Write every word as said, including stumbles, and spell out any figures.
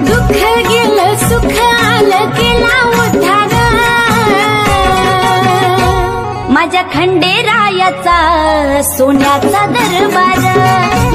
दुःख गेलं सुख आलं केला उद्धार माझ्या खंडेरायाचा सोन्याचा दरबार